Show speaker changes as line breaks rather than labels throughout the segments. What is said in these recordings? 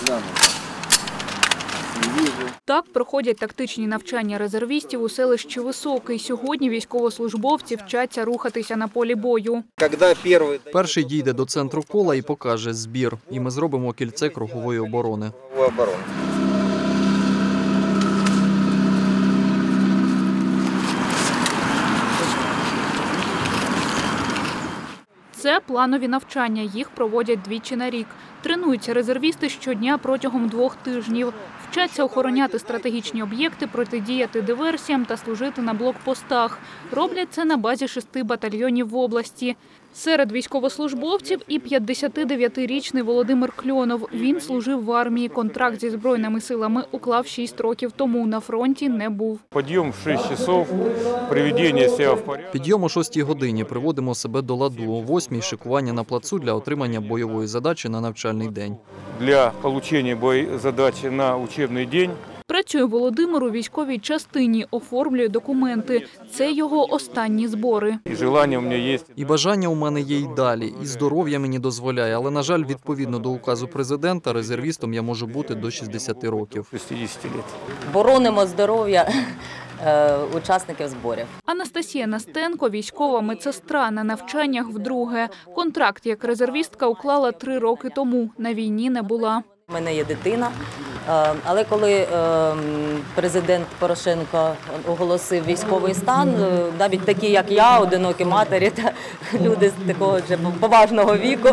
Так проходять тактичні навчання резервістів у селищі Високий. Сьогодні військовослужбовці вчаться рухатися на полі бою.
Перший дійде до центру кола і покаже збір. І ми зробимо кільце кругової оборони.
Це планові навчання. Їх проводять двічі на рік. Тренуються резервісти щодня протягом 2 тижнів. Вчаться охороняти стратегічні об'єкти, протидіяти диверсіям та служити на блокпостах. Роблять це на базі 6 батальйонів в області. Серед військовослужбовців і 59-річний Володимир Кльонов. Він служив в армії. Контракт зі Збройними силами уклав 6 років тому. На фронті не був.
Підйом в 6 годин, приведення себе в порядок.
Підйом о 6 годині, приводимо себе до ладу. О 8 шикування на плацу для отримання бойової задачі на навчальний день.
Для отримання бойової задачі на учебний день.
Працює Володимир у військовій частині, оформлює документи. Це його останні збори.
І бажання у мене є й далі, і здоров'я мені дозволяє. Але, на жаль, відповідно до указу президента, резервістом я можу бути до 60 років.
Боронимо здоров'я учасників зборів.
Анастасія Настенко – військова медсестра, на навчаннях вдруге. Контракт як резервістка уклала 3 роки тому. На війні не була.
У мене є дитина, але коли президент Порошенко оголосив військовий стан, навіть такі, як я, одинокі матері та люди з такого вже поважного віку,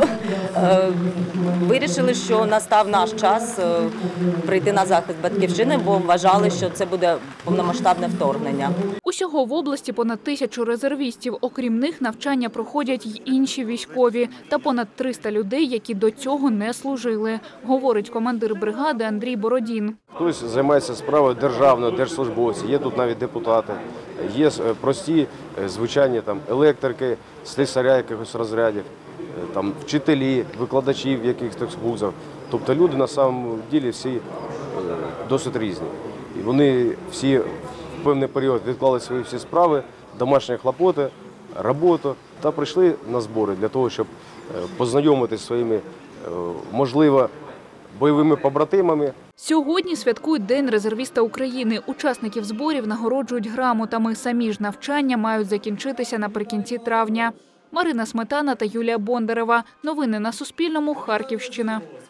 вирішили, що настав наш час прийти на захист батьківщини, бо вважали, що це буде повномасштабне вторгнення.
Усього в області понад 1000 резервістів. Окрім них, навчання проходять й інші військові. Та понад 300 людей, які до цього не служили, говорить командир бригади Андрій Бородін.
Хтось займається справою державної, держслужбовці, є тут навіть депутати, є прості, звичайні електрики, слесаря якихось розрядів, вчителі, викладачі в якихось вузах. Тобто люди на самом ділі всі досить різні. І вони всі в певний період відклали свої всі справи, домашні клопоти, роботу та прийшли на збори для того, щоб познайомитися зі своїми, можливо, бойовими побратимами.
Сьогодні святкують День резервіста України. Учасників зборів нагороджують грамотами. Самі ж навчання мають закінчитися наприкінці травня. Марина Сметана та Юлія Бондарева. Новини на Суспільному. Харківщина.